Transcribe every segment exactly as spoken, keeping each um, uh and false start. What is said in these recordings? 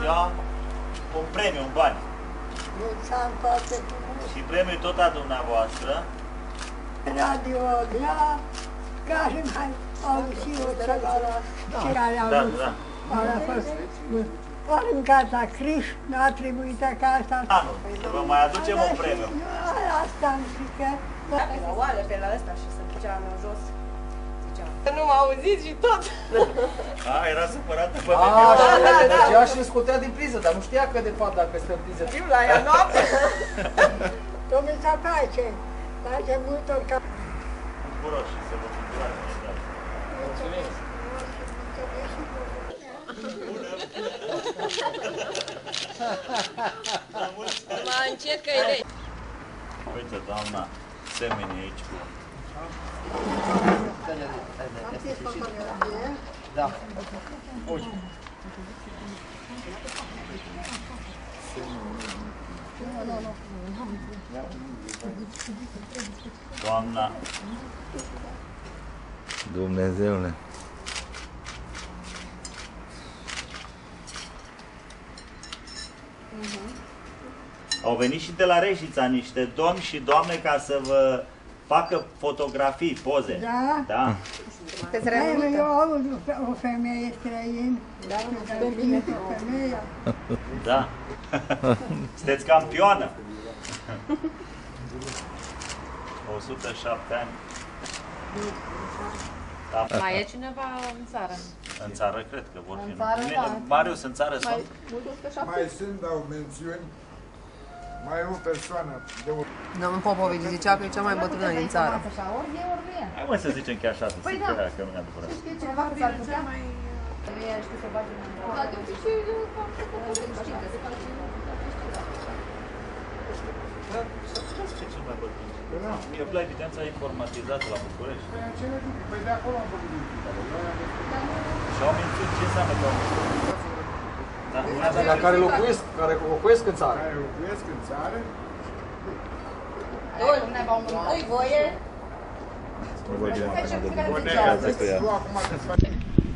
ia un premiu în bani. Și premiul tot a dumneavoastră. Radio Grea, care mai au și o țăgară care au Da, da. a fost aruncată Criș, n-a trebuit ca asta. Anul, să vă mai aducem un premiu. Asta îmi zice. Pe la oală, pe la ăsta și se ducea în jos. Nu m-a auzit și tot. A, era supărată pe A, mine. da, da, da. Mergea și îl scotea din priză, dar nu știa că de fapt dacă stă în priză. Fiu la ea noapte. Domnul să face, face multor ca... Bucuroși și să vă bucurați. Mulțumim. Mă încet că e. Uite, doamna, semeni aici cu... Da. Uite. Doamna. Dumnezeule. Au venit și de la Reșița niște domni și doamne ca să vă facă fotografii, poze. Da? Da. Eu aud o femeie străină. Da, femeie. Femeia. Da. Sunteți campioană. o sută șapte ani. Da. Mai e cineva în țară? În țară cred că vor fi. În țară, da. Marius, în țară sunt? Mai sunt, dau mențiuni. Mai e o persoană de o... Domnul Popovici zicea că e cea mai bătrână din țară. Hai mă să zicem că e așa, să Păi zic da. că ea, că nu mi-a durat. Știi cineva că s-ar putea? Femeia știu să bage în da, de obicei, Ce cel mai bătrân? E la evidența informatizată la București. Păi de acolo am făcut Și au menționat ce înseamnă că au menționat. La care locuiesc, care locuiesc în țară. care locuiesc în țară. Îi voie? Tu acum te faci...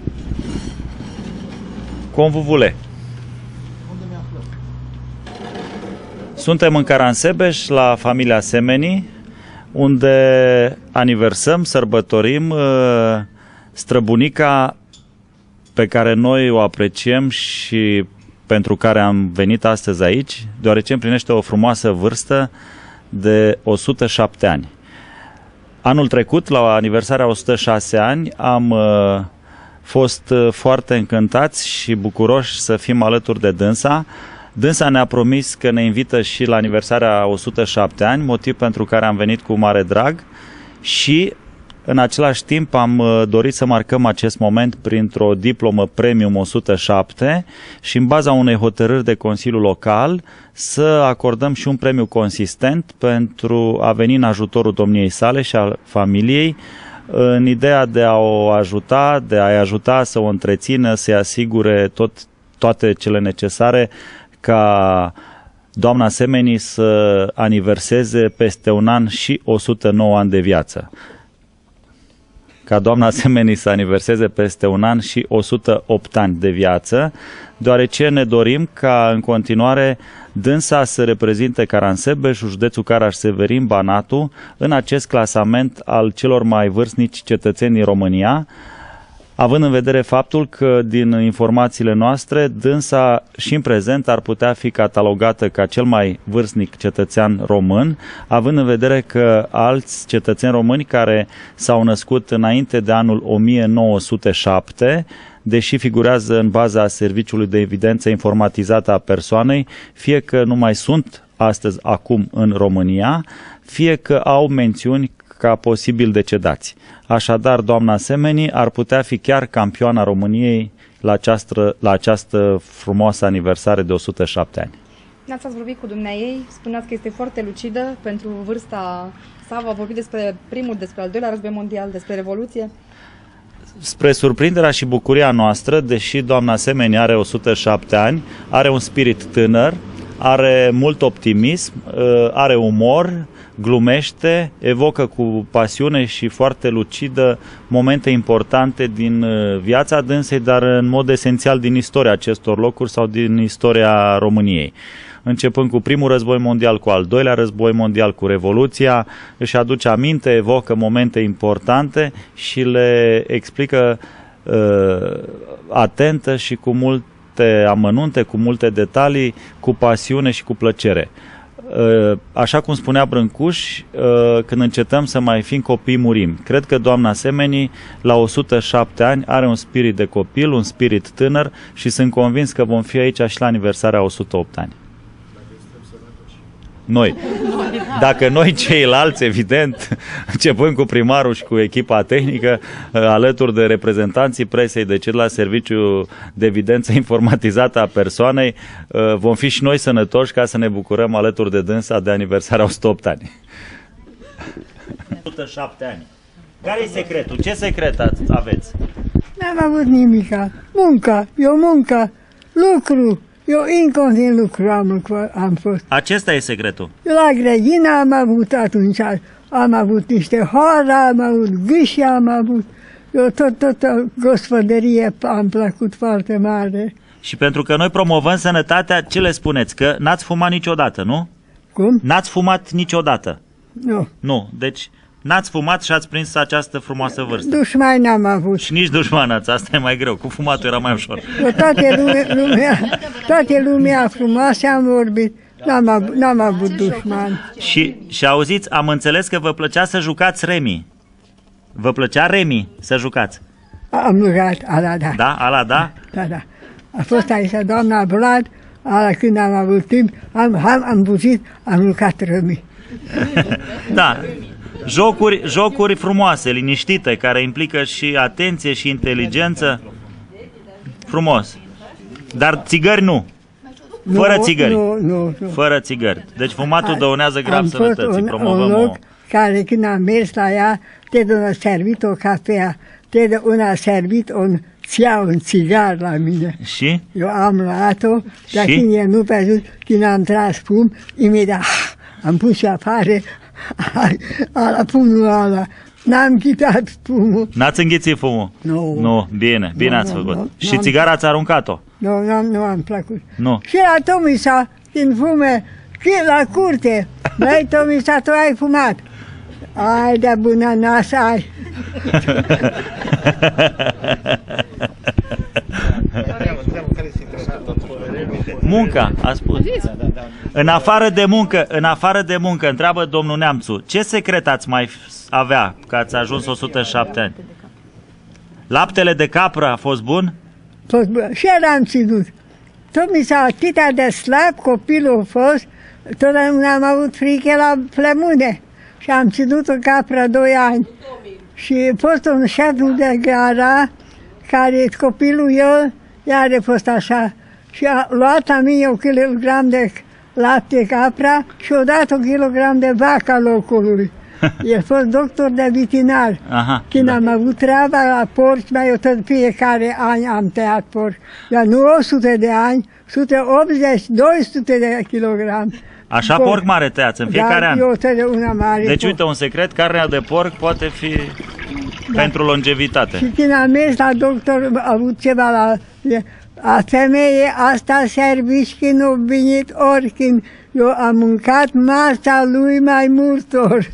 Convuvule. Suntem în Caransebeș, la familia Semeni, unde aniversăm, sărbătorim uh, străbunica pe care noi o apreciem și pentru care am venit astăzi aici, deoarece împlinește o frumoasă vârstă de o sută șapte ani. Anul trecut, la aniversarea o sută șase ani, am uh, fost foarte încântați și bucuroși să fim alături de dânsa. Dânsa ne-a promis că ne invită și la aniversarea o sută șapte ani, motiv pentru care am venit cu mare drag și în același timp am dorit să marcăm acest moment printr-o diplomă Premium o sută șapte și în baza unei hotărâri de Consiliul Local să acordăm și un premiu consistent pentru a veni în ajutorul domniei sale și al familiei în ideea de a o ajuta, de a-i ajuta să o întrețină, să-i asigure tot, toate cele necesare ca doamna Semeni să aniverseze peste un an și o sută nouă ani de viață. Ca doamna Semeni să aniverseze peste un an și o sută opt ani de viață, deoarece ne dorim ca în continuare dânsa să reprezinte Caransebeșul, județul Caraș-Severin, Banatul, în acest clasament al celor mai vârstnici cetățeni din România, având în vedere faptul că din informațiile noastre, dânsa și în prezent ar putea fi catalogată ca cel mai vârstnic cetățean român, având în vedere că alți cetățeni români care s-au născut înainte de anul o mie nouă sute șapte, deși figurează în baza Serviciului de Evidență Informatizată a Persoanei, fie că nu mai sunt astăzi acum în România, fie că au mențiuni ca posibil decedați. Așadar, doamna Semeni ar putea fi chiar campioana României la această, la această frumoasă aniversare de o sută șapte ani. N-ați vorbit cu dumneaei, spuneați că este foarte lucidă pentru vârsta sa, v-a vorbit despre primul, despre al doilea război mondial, despre Revoluție. Spre surprinderea și bucuria noastră, deși doamna Semeni are o sută șapte ani, are un spirit tânăr, are mult optimism, are umor, glumește, evocă cu pasiune și foarte lucidă momente importante din viața dânsei, dar în mod esențial din istoria acestor locuri sau din istoria României. Începând cu primul război mondial, cu al doilea război mondial, cu Revoluția, își aduce aminte, evocă momente importante și le explică uh, atentă și cu multe amănunte, cu multe detalii, cu pasiune și cu plăcere. Uh, așa cum spunea Brâncuș, uh, când încetăm să mai fim copii, murim. Cred că doamna Semeni, la o sută șapte ani, are un spirit de copil, un spirit tânăr și sunt convins că vom fi aici și la aniversarea o sută opt ani. Noi. Dacă noi ceilalți, evident, începând cu primarul și cu echipa tehnică, alături de reprezentanții presei, deci la serviciu de evidență informatizată a persoanei, vom fi și noi sănătoși ca să ne bucurăm alături de dânsa de aniversarea o sută opt ani. o sută șapte ani. Care e secretul? Ce secret aveți? N-am avut nimica. Muncă, eu muncă, lucru. Eu incontinent lucru am, am fost. Acesta e secretul. Eu la grădină am avut atunci, am avut niște hoare, am avut gâși, am avut, eu tot, tot, gospodărie am plăcut foarte mare. Și pentru că noi promovăm sănătatea, ce le spuneți? Că n-ați fumat niciodată, nu? Cum? N-ați fumat niciodată. Nu. Nu, deci n-ați fumat și ați prins această frumoasă vârstă. Dușmani n-am avut. Și nici dușman ați, asta e mai greu. Cu fumatul era mai ușor. Eu toate lumea, lumea, toate lumea frumoasă am vorbit. N-am avut, n-am avut dușmani. Și, și auziți, am înțeles că vă plăcea să jucați remi. Vă plăcea remi să jucați? Am jucat, ala da. Da, ala da? Da, da. A fost aici doamna Vlad, ala când am avut timp, am, am, am buzit, am jucat remi. Da. Jocuri, jocuri frumoase, liniștite, care implică și atenție și inteligență. Frumos. Dar țigări nu. Fără nu, țigări. Nu, nu, nu. Fără țigări. Deci fumatul dăunează grav am sănătății. Un, Promovăm un loc o... care când am mers la ea, te a servit o cafea, te una a servit un ția, un țigar la mine. Și? Eu am luat-o, dar și? când e nu pe ajuns, când am tras fum, imediat am pus și afară ala fumul ăla. N-am ghitat fumul. N-ați înghițit fumul? Nu. Nu, bine, bine nu, ați nu, făcut. Nu, și țigara ați aruncat-o? Nu, nu, nu am plăcut. Nu. Și la Tomisa, când fume, la curte, băi, Tomisa, tu ai fumat. Ai de bună nasă ai. Munca, a spus. În afară de muncă, în afară de muncă, întreabă domnul Neamțu, ce secret ați mai avea că ați ajuns o sută șapte ani? Laptele de capră a fost bun? Fost bun. Și el am ținut. Tot mi s-a atâta de slab, copilul a fost, totdeauna am avut frică la plămâne. Și am ținut o capră doi ani. Și a fost un șef de gara, care copilul eu, iar a fost așa. Și a luat a mie un kilogram de lapte capra și a dat un kilogram de vaca locului. El a fost doctor de veterinar. Aha, Când da. am avut treaba la porci, mai eu tot fiecare an am tăiat porci. Dar nu o sută de ani, o sută optzeci, două sute de kilograme. Așa porc, porc mare tăiați în fiecare da, an. Eu totdeauna mare Deci porc. uite un secret, carnea de porc poate fi da. pentru longevitate. Și când am mers la doctor, am avut ceva la... A femeie asta servici când a venit oricând. Eu am mâncat masa lui mai mult ori.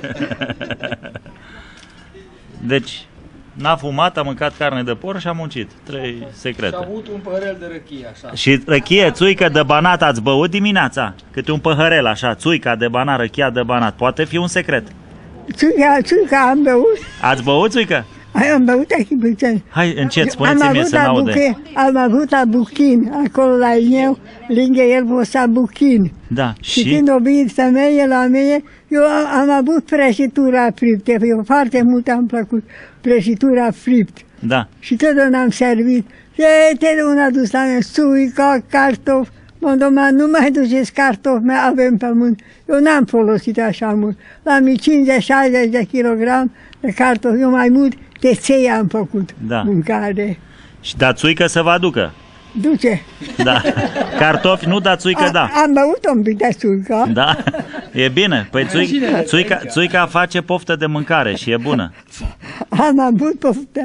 Deci, n-a fumat, a mâncat carne de porc și a muncit. Trei secrete. Și a avut un păhărel de răchie, așa. Și răchie, țuică de banat ați băut dimineața? Câte un păhărel așa, țuica de banat, răchia de banat. Poate fi un secret. Țuica, țuica am băut. Ați băut țuică? Hai, am băut aici puțin. Hai, încet, am spuneți-mi avut să la n-aude. buche, am avut la Buchin, acolo la eu, lângă el posta Buchin. Da, Și, și? când o venit femeie la mine, eu am, am avut prăjitura friptă. Eu foarte mult am plăcut prăjitura fript. Da. Și totdeauna am servit. Și totdeauna a dus la mine țuica, cartofi. Mă, domnule, nu mai duceți cartofi, mai avem pământ. Eu n-am folosit așa mult. La mii cincizeci șaizeci de kilogram de cartofi, eu mai mult de ței am făcut Da. mâncare. Și da țuică să vă aducă. Duce. Da. Cartofi nu, da țuică da. Am băut un pic de țuică. Da. E bine. Păi țuica, țuica, țuica face poftă de mâncare și e bună. Am avut poftă.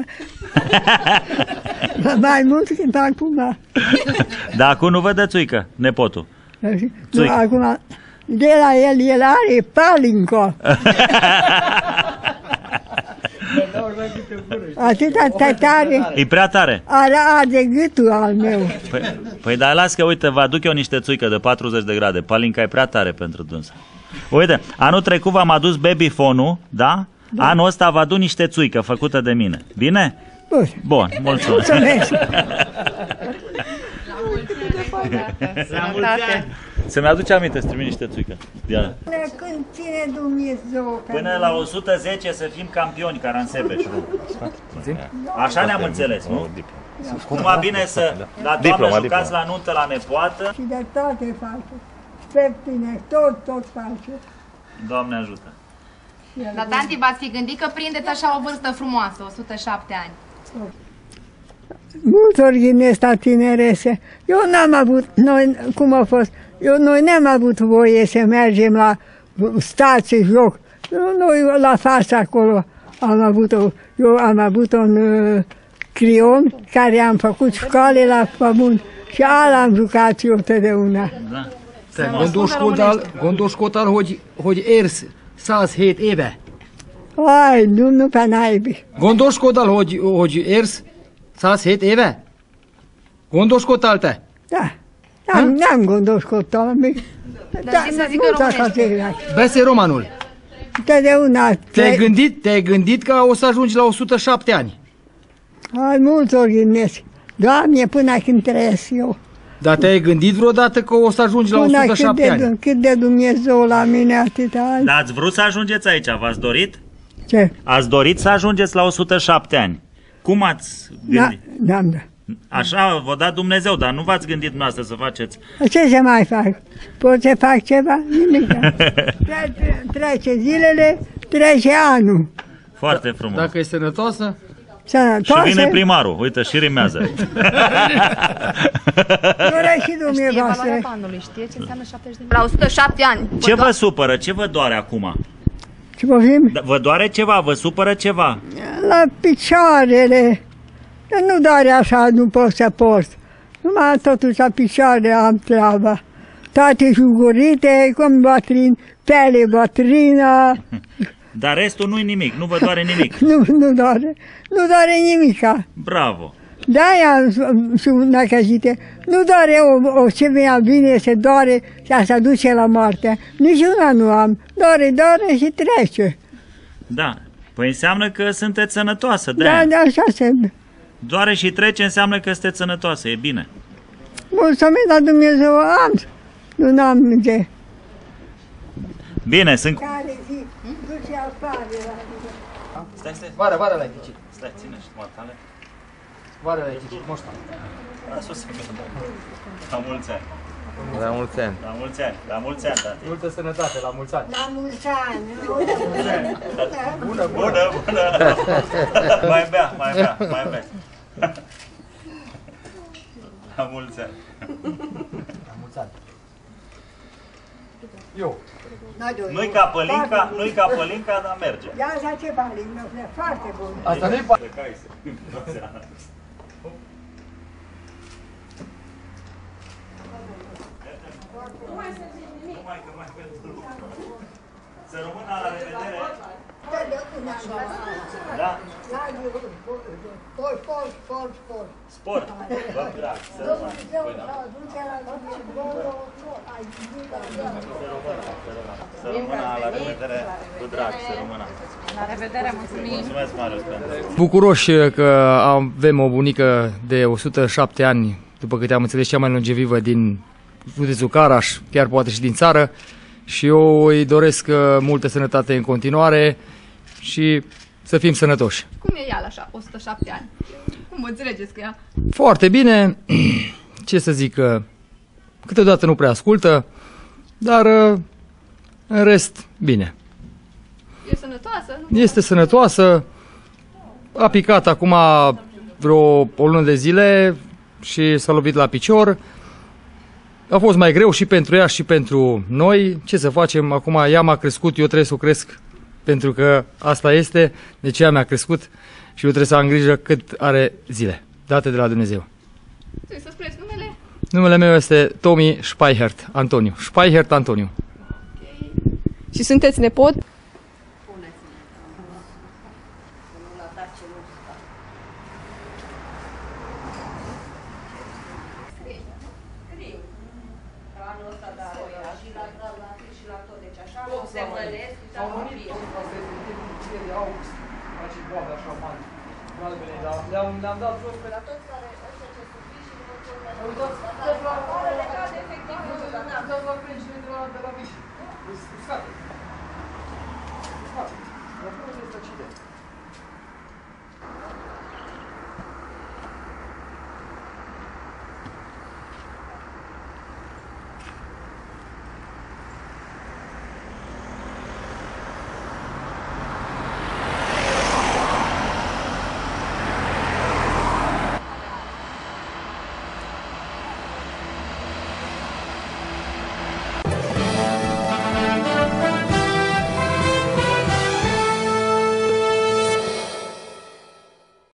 Mai mult cât acum. Dar acum nu vă dă țuică, nepotul. Nu, acum, de la el, el are palinco. Atâta tare. E prea tare. Are arde gâtul al meu. Păi, păi dar las că, uite, vă aduc eu niște țuică de patruzeci de grade. Palinca e prea tare pentru dânsa. Uite, anul trecut v-am adus babyphone-ul, da? Da. Anul ăsta vă aduc niște țuică făcută de mine. Bine? Bun. Bun, mulțumesc. Mulțumesc. La mulți ani. Să-mi aduce aminte să trimit niște țuică, Diana. Până când ține Dumnezeu. Până la o sută zece să fim campioni, Caransebeș. Așa ne-am înțeles, nu? Cum va bine să la doamnă jucați la nuntă la nepoată. Și de toate face. Peptine, tot, tot face. Doamne ajută. Dar, tanti, v-ați fi gândit că prindeți așa o vârstă frumoasă, o sută șapte ani? Mult ori din asta tinerese. Eu n-am avut, noi, cum a fost, eu, noi n-am avut voie să mergem la stații joc. Noi la față acolo am avut-o, eu am avut un uh, crion care am făcut școale la pământ și ala am jucat eu totdeauna. Da. Gondoskodál, gondoskodtál, hogy, hogy érsz száz hét éve? Aj, nu, nu pe naibii. Gondoskodál, hogy, hogy érsz száz hét éve? Gondoskodtál te? Da, n-am, n-am gondoskodtat még. Da, știi să zică românește. Beszél românul. Totdeauna. Te-ai gândit, te-ai gândit că o să ajungi la o sută șapte ani? Ai, mulți ori gândesc. Doamne, până când trăiesc eu. Dar te-ai gândit vreodată că o să ajungi la o sută șapte cât ani? de, cât de Dumnezeu la mine atâta ani. Dar ați vrut să ajungeți aici, v-ați dorit? Ce? Ați dorit să ajungeți la o sută șapte ani. Cum ați gândit? Da, da, da. Așa vă dat Dumnezeu, dar nu v-ați gândit dumneavoastră să faceți? Ce să mai fac? Pot să fac ceva? Nimic. Trece, trece zilele, trece anul. Foarte frumos. Dacă e sănătoasă? Sănătoasă. Și vine primarul, uite, și rimează. Doresc și Știe dumneavoastră. valoarea banului, știe ce înseamnă șaptezeci de mii. La o sută șapte ani. Ce vă supără? Ce vă doare acum? Ce poftim? Da, vă doare ceva? Vă supără ceva? La picioarele. Nu doare așa, nu pot să port. Numai totuși la picioare am treaba. Toate jugurite, cum bătrin, pele bătrină. Dar restul nu-i nimic, nu vă doare nimic. Nu, nu doare. Nu doare nimica. Bravo. De-aia sunt năcăjite. Nu doare o, o ce mi-a bine, se doare și se duce la moarte. Nici una nu am. Doare, doare și trece. Da. Păi înseamnă că sunteți sănătoasă, de Da, aia. da, așa se... Doare și trece înseamnă că sunteți sănătoasă, e bine. Mulțumim la Dumnezeu am. Nu am de... Bine, sunt... Care zi, duce afară la... Stai, stai, Vara, vara l-ai ghicit. stai, ține și matale. Vara l-ai ghicit, moșta. La mulți ani. La mulți ani. La mulți ani, la mulți ani, tati. Multă sănătate, la mulți ani. La mulți ani. Bună, bună, bună. Mai bea, mai bea, mai bea. La mulți ani. La mulți ani. Eu. Nu-i ca pălinca, nu-i ca pălinca, dar merge. Ia așa ceva, Lino, foarte bun. Asta nu-i Să rămână, la revedere! Da? Sport, sport, sport, sport. Sport! Vă drag, să rămână! Să rămână, la revedere! Vă drag, să rămână! La revedere, mulțumim! Mulțumesc, Marius, pentru... Bucuroși că avem o bunică de o sută șapte ani, după câte am înțeles, cea mai longevivă din județul Caraș, chiar poate și din țară. Și eu îi doresc multă sănătate în continuare și să fim sănătoși. Cum e ea la așa, o sută șapte ani? Cum vă înțelegeți cu ea? Foarte bine, ce să zic, câteodată nu prea ascultă, dar în rest, bine. E sănătoasă? Nu? Este sănătoasă, a picat acum vreo o lună de zile și s-a lovit la picior, A fost mai greu și pentru ea și pentru noi. Ce să facem? Acum ea m-a crescut, eu trebuie să o cresc pentru că asta este. Deci ea mi-a crescut și eu trebuie să am grijă cât are zile date de la Dumnezeu. Trebuie să spuneți numele? Numele meu este Tomi Speichert Antoniu. Speichert Antoniu. Okay. Și sunteți nepot? Le-am dat jos pe la toți care ăștia ce sunt și nu